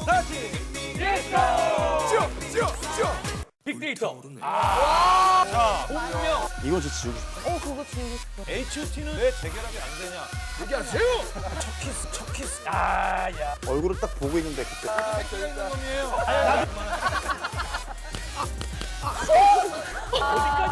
다시 디스코. 빅데이터. 자, 공명. 이거 저 지우고 싶어. 그거 지우고 싶어. H.O.T는 왜 재결합이 안 되냐? 얘기하세요. 첫 키스. 야. 얼굴을 딱 보고 있는데 그때. 놈이에요. 어디까지